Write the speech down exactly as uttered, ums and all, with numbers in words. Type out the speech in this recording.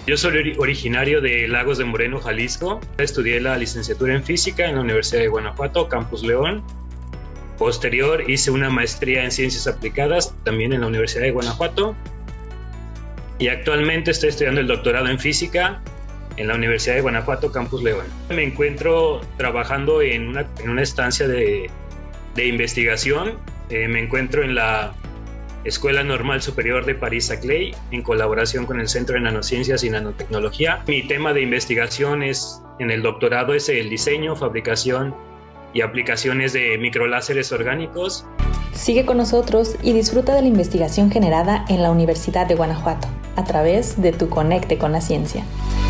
Yo soy ori- originario de Lagos de Moreno, Jalisco. Estudié la licenciatura en física en la Universidad de Guanajuato, Campus León. Posterior hice una maestría en ciencias aplicadas también en la Universidad de Guanajuato. Y actualmente estoy estudiando el doctorado en física en la Universidad de Guanajuato, Campus León. Me encuentro trabajando en una, en una estancia de, de investigación. Eh, me encuentro en la Escuela Normal Superior de París-Saclay, en colaboración con el Centro de Nanociencias y Nanotecnología. Mi tema de investigación es, en el doctorado es el diseño, fabricación y aplicaciones de microláseres orgánicos. Sigue con nosotros y disfruta de la investigación generada en la Universidad de Guanajuato a través de Tu Conecte con la Ciencia.